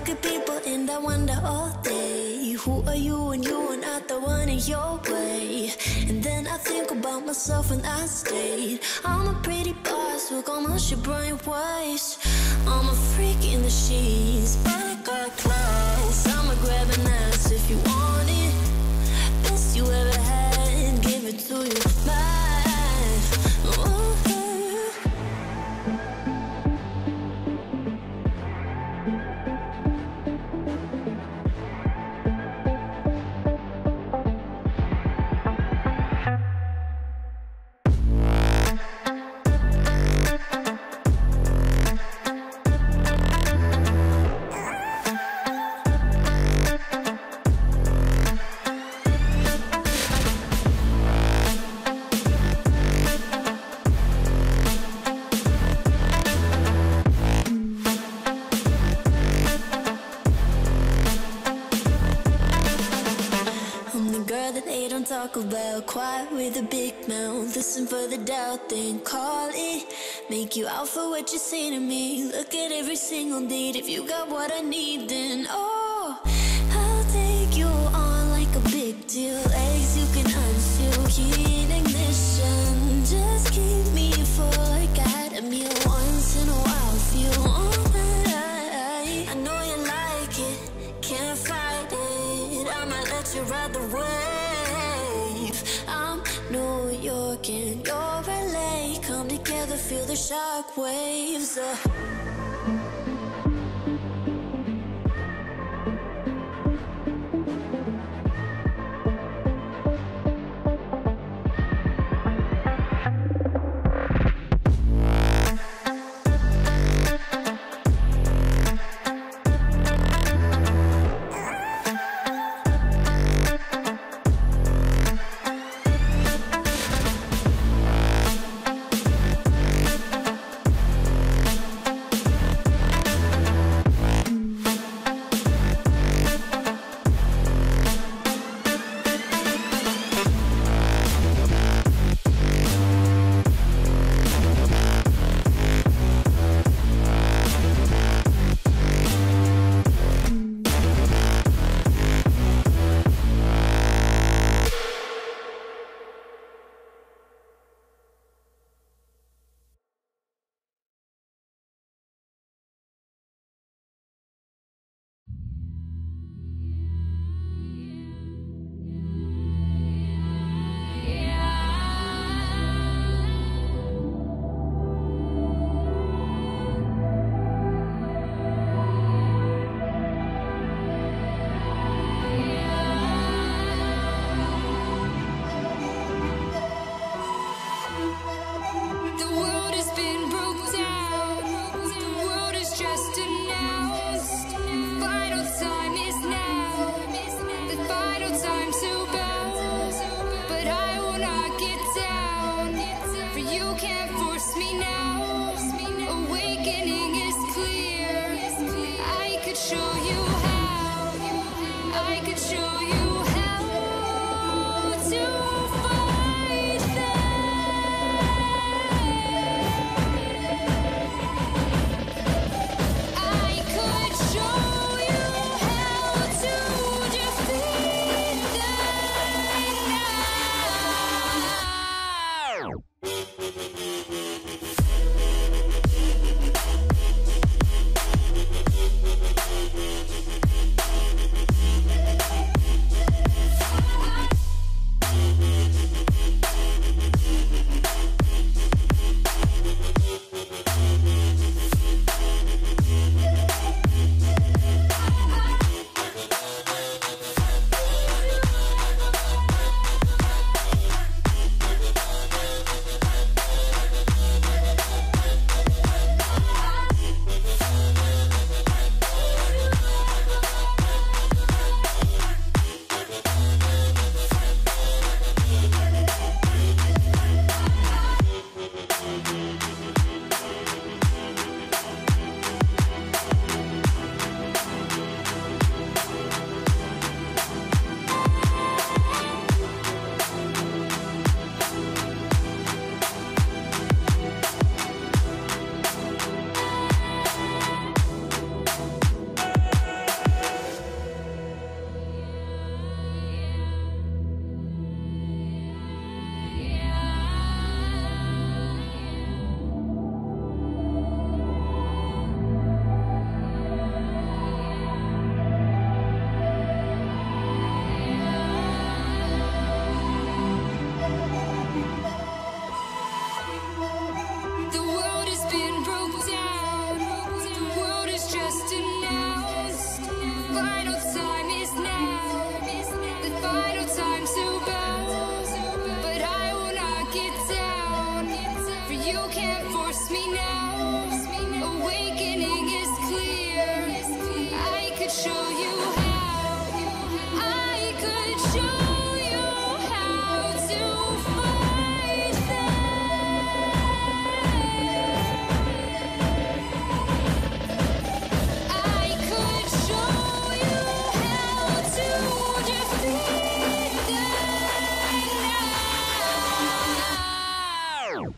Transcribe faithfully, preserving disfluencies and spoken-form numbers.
look at people and I wonder all day, who are you and you are not the one in your way? And then I think about myself and I state, I'm a pretty boss with almost your brain waste. I'm a freak in the sheets, but I got class. I'ma grab an ass if you want it. Best you ever had, give it to you. Mine. Ooh. Talk about quiet with a big mouth. Listen for the doubt, then call it. Make you out for what you say to me. Look at every single date. If you got what I need, then oh, I'll take you on like a big deal. Eggs you can unseal, key in ignition. Just keep me full like I had a meal once in a while. Feel all that I, I know you like it, can't fight it. I might let you ride the wave. I'm New York and you're L A. Come together, feel the shock waves. uh. Force me now, awakening is clear. I could show you how, I could show you how to fight them. I could show you how to defeat them now.